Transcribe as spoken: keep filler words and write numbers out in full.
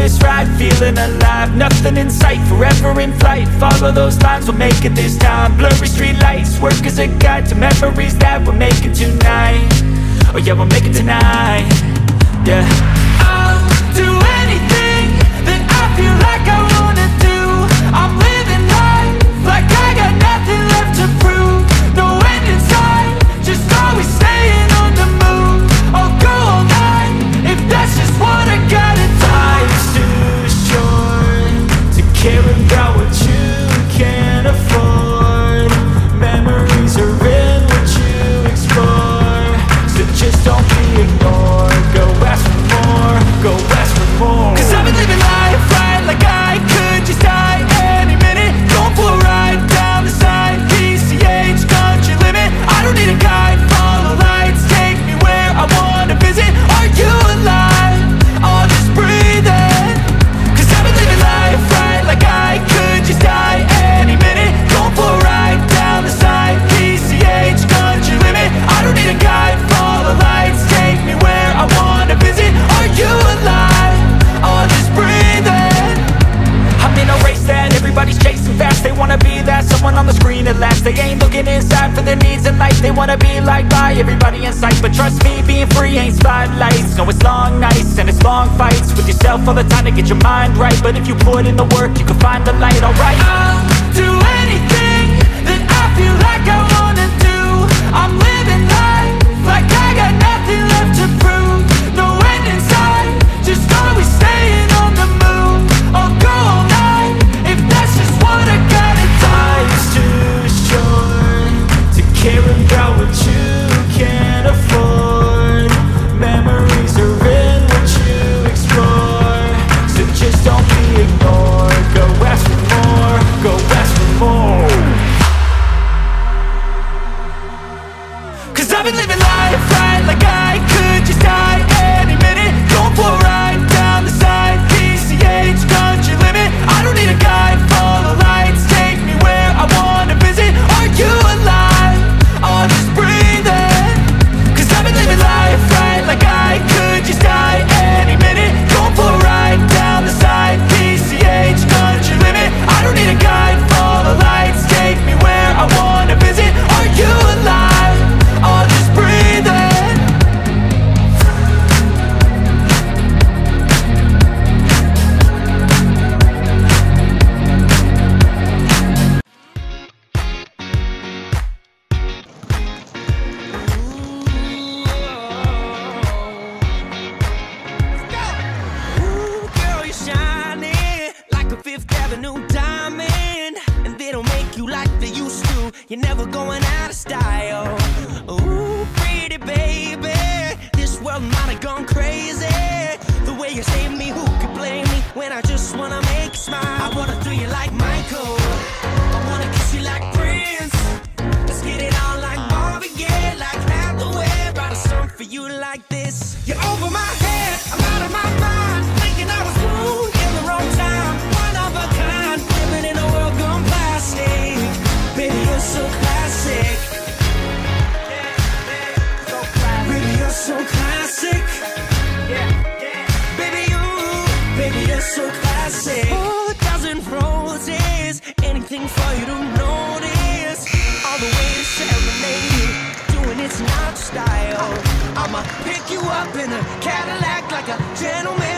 this ride, feeling alive. Nothing in sight, forever in flight. Follow those lines, we'll make it this time. Blurry street lights, work as a guide to memories that we're making tonight. Oh yeah, we'll make it tonight. Yeah, I'll do anything that I feel like I wanna do. I'm living life like I got nothing left to prove. No end in sight, just always staying on the move. I'll go all night if that's just what I gotta do. Life's too short to care about what you can't afford. Memories are in what you explore, so just don't be ignored. Go ask for more, go ask for more. Cause I've been living life right like I could just die any minute. Going for a ride down the side, P C H, country limit. I don't need a guide, follow lights, take me where I wanna visit. Are you alive? I'll just breathe in. Cause I've been living life right like I could just die any minute. Going for a ride down the side, P C H, country limit. I don't need a guide, follow lights, take me where I wanna visit. Are you alive? I'll just breathe in. I'm in a race that everybody's chasing fast. They wanna be that someone on the screen at last. They ain't looking inside for their needs in life. They wanna be liked by everybody in sight. But trust me, being free ain't spotlights. No, it's long nights and it's long fights with yourself all the time to get your mind right. But if you put in the work, you can find the light, alright? I'll do anything that I feel like I wanna do. I'm living life like I got nothing left to prove. No end in sight, just always staying on the move. I'll go all night if that's just what I gotta do. Life's too short to care about what you can't afford. Memories are in what you explore, so just don't be ignored. Go ask for more, go ask for more. Cause I've been living life right like I could just die any minute. Going for a ride down the side, P C H, country limit. I don't need a guide, follow lights, take me where I wanna visit. Are you alive? I'll just breathe in. Cause I've been living life right like I could just die any minute. Going for a ride down the side, P C H, country limit. I don't need a guide, follow lights, take me where I wanna visit. Are you alive? I'll just breathe in. Ooh, girl, you're shining like a Fifth Avenue diamond, and they don't make you like they used to. You're never going out of style. Ooh, pretty baby, this world might have gone crazy. The way you save me, who could blame me when I just wanna make you smile? I wanna do you like Michael, I wanna kiss you like Prince. Let's get it on like Marvin Gaye, like Hathaway. Write a song for you like this. You're over my head, I'm out of my mind, thinking I was wrong in the wrong time. One of a kind, living in a world gone plastic. Baby, you're so classic. Baby, you're so classic. Baby, you, baby, you're so classic. Oh, a dozen roses, anything for you to notice. All the way to serenade you, doing it's not style. I'ma pick you up in a Cadillac like a gentleman.